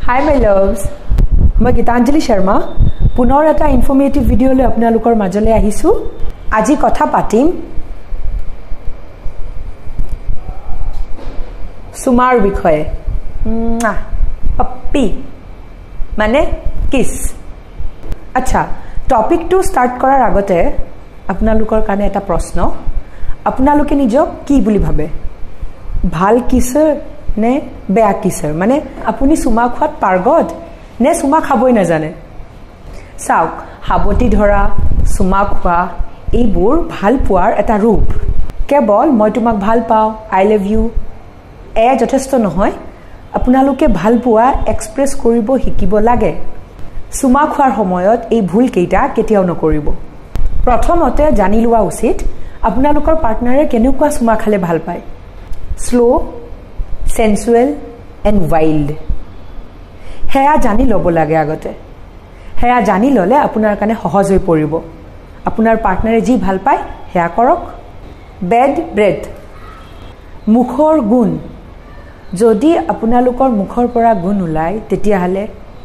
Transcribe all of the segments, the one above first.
Hi my loves, মই গীতাঞ্জলি শৰ্মা পুনৰ এটা ইনফৰ্মেটিভ ভিডিঅ' লৈ আপোনালোকৰ মাজলৈ আহিছো। আজি কথা পাতিম সুমাৰ বিষয়ে। পপ্পি মানে কিছ। আচ্ছা, টপিকটো ষ্টাৰ্ট কৰাৰ আগতে আপোনালোকৰ কাৰণে এটা প্ৰশ্ন। আপোনালোকে নিজক কি বুলি ভাবে? ভাল কিছৰ নে বেয়া কিছৰ? মানে আপুনি চুমা খোৱাত পাৰ্গত নে চুমা খাবই নাজানে? চাওক, হাবতি ধৰা, চুমা খোৱা এইবোৰ ভাল পোৱাৰ এটা ৰূপ। কেৱল মই তোমাক ভাল পাওঁ, আই লাভ ইউ এয়া যথেষ্ট নহয়। আপোনালোকে ভাল পোৱা এক্সপ্ৰেছ কৰিব শিকিব লাগে। চুমা খোৱাৰ সময়ত এই ভুলকেইটা কেতিয়াও নকৰিব। প্ৰথমতে জানি লোৱা উচিত আপোনালোকৰ পাৰ্টনাৰে কেনেকুৱা চুমা খালে ভাল পায়। শ্ল', সেন্সুৱেল এণ্ড ৱাইল্ড, সেয়া জানি ল'ব লাগে আগতে। সেয়া জানি ল'লে আপোনাৰ কাৰণে সহজ হৈ পৰিব। আপোনাৰ পাৰ্টনাৰে যি ভাল পায় সেয়া কৰক। বেড ব্ৰেথ, মুখৰ গুণ। যদি আপোনালোকৰ মুখৰ পৰা গুণ ওলায় তেতিয়াহ'লে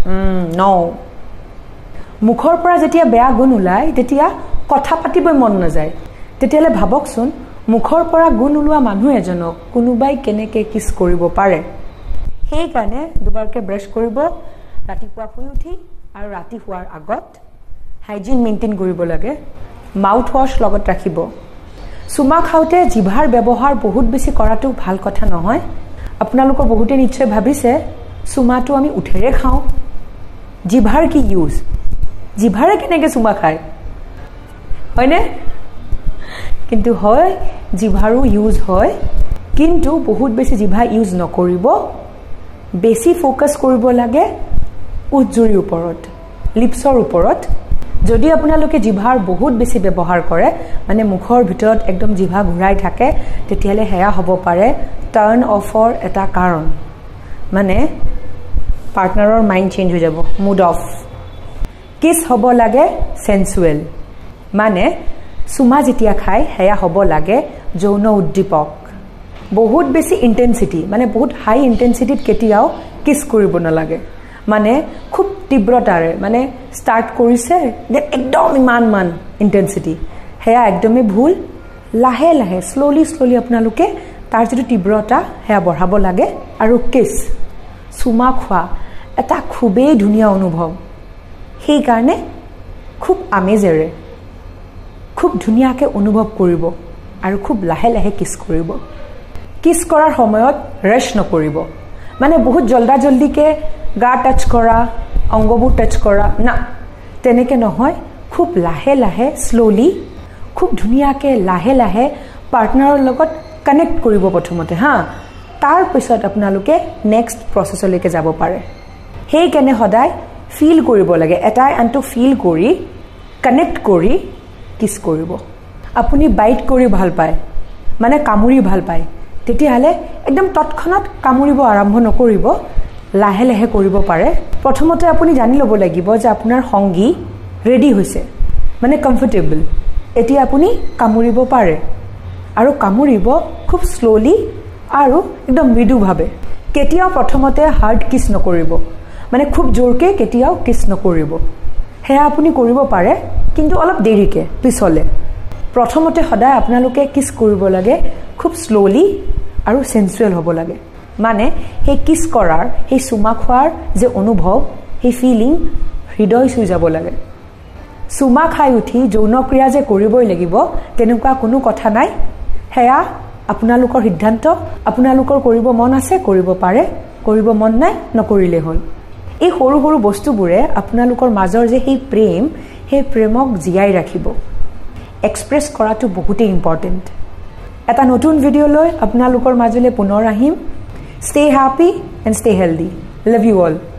মুখৰ পৰা যেতিয়া বেয়া গুণ ওলায় তেতিয়া কথা পাতিবই মন নাযায়। তেতিয়াহ'লে ভাবকচোন, মুখৰ পৰা গুণ ওলোৱা মানুহ এজনক কোনোবাই কেনেকৈ কিছ কৰিব পাৰে। সেইকাৰণে দুবাৰকৈ ব্ৰাছ কৰিব ৰাতিপুৱা শুই উঠি আৰু ৰাতি শোৱাৰ আগত। হাইজিন মেইনটেইন কৰিব লাগে। মাউথ ৱাছ লগত ৰাখিব। চুমা খাওঁতে জিভাৰ ব্যৱহাৰ বহুত বেছি কৰাটো ভাল কথা নহয়। আপোনালোকৰ বহুতে নিশ্চয় ভাবিছে চুমাটো আমি উঠেৰে খাওঁ। জিভাৰ কি ইউজ? জিভাৰে কেনেকৈ চুমা খায়, হয়নে? কিন্তু হয়, জিভাৰো ইউজ হয়, কিন্তু বহুত বেছি জিভা ইউজ নকৰিব। বেছি ফ'কাছ কৰিব লাগে উঠজুৰিৰ ওপৰত, লিপছৰ ওপৰত। যদি আপোনালোকে জিভাৰ বহুত বেছি ব্যৱহাৰ কৰে, মানে মুখৰ ভিতৰত একদম জিভা ঘূৰাই থাকে, তেতিয়াহ'লে সেয়া হ'ব পাৰে টাৰ্ণ অফৰ এটা কাৰণ। মানে পাৰ্টনাৰৰ মাইণ্ড চেঞ্জ হৈ যাব, মুড অফ। কিছ হ'ব লাগে সেন্সুৱেল, মানে চুমা যেতিয়া খায় সেয়া হ'ব লাগে যৌন উদ্দীপক। বহুত বেছি ইণ্টেনচিটি, মানে বহুত হাই ইণ্টেনচিটিত কেতিয়াও কিছ কৰিব নালাগে। মানে খুব তীব্ৰতাৰে, মানে ষ্টাৰ্ট কৰিছে একদম ইমান ইণ্টেনচিটি, সেয়া একদমেই ভুল। লাহে লাহে শ্ল'লি আপোনালোকে তাৰ যিটো তীব্ৰতা সেয়া বঢ়াব লাগে। আৰু কিছ, চুমা খোৱা এটা খুবেই ধুনীয়া অনুভৱ। সেইকাৰণে খুব আমেজেৰে খুব ধুনীয়াকৈ অনুভৱ কৰিব আৰু খুব লাহে লাহে কিছ কৰিব। কিছ কৰাৰ সময়ত ৰাছ নকৰিব, মানে বহুত জল্দিকৈ গা টাচ কৰা, অংগবোৰ টাচ কৰা, না, তেনেকৈ নহয়। খুব লাহে লাহে শ্ল'লি, খুব ধুনীয়াকৈ লাহে লাহে পাৰ্টনাৰৰ লগত কানেক্ট কৰিব প্ৰথমতে, তাৰপিছত আপোনালোকে নেক্সট প্ৰচেছলৈকে যাব পাৰে। সেইকাৰণে সদায় ফিল কৰিব লাগে, এটাই আনটো ফিল কৰি কানেক্ট কৰি কিছ কৰিব। আপুনি বাইট কৰি ভাল পায়, মানে কামুৰি ভাল পায়, তেতিয়াহ'লে একদম তৎক্ষণাত কামুৰিব আৰম্ভ নকৰিব, লাহে লাহে কৰিব পাৰে। প্ৰথমতে আপুনি জানি ল'ব লাগিব যে আপোনাৰ সংগী ৰেডি হৈছে, মানে কমফৰ্টেবল। এতিয়া আপুনি কামুৰিব পাৰে, আৰু কামুৰিব খুব শ্ল'লি আৰু একদম মৃদুভাৱে। কেতিয়াও প্ৰথমতে হাৰ্ড কিছ নকৰিব, মানে খুব জোৰকৈ কেতিয়াও কিছ নকৰিব। সেয়া আপুনি কৰিব পাৰে, কিন্তু অলপ দেৰিকৈ, পিছলে। প্ৰথমতে সদায় আপোনালোকে কিছ কৰিব লাগে খুব শ্ল'লি আৰু সেন্সুৱেল হ'ব লাগে। মানে সেই কিছ কৰাৰ, সেই চুমা খোৱাৰ যে অনুভৱ, সেই ফিলিং হৃদয় চুই যাব লাগে। চুমা খাই উঠি যৌনক্ৰিয়া যে কৰিবই লাগিব তেনেকুৱা কোনো কথা নাই। সেয়া আপোনালোকৰ সিদ্ধান্ত। আপোনালোকৰ কৰিব মন আছে কৰিব পাৰে, কৰিব মন নাই নকৰিলেই হ'ল। এই সৰু সৰু বস্তুবোৰে আপোনালোকৰ মাজৰ যে সেই প্ৰেম, সেই প্ৰেমক জীয়াই ৰাখিব। এক্সপ্ৰেছ কৰাটো বহুতেই ইম্পৰ্টেণ্ট। এটা নতুন ভিডিঅ' লৈ আপোনালোকৰ মাজলৈ পুনৰ আহিম। Stay happy and stay healthy. Love you all.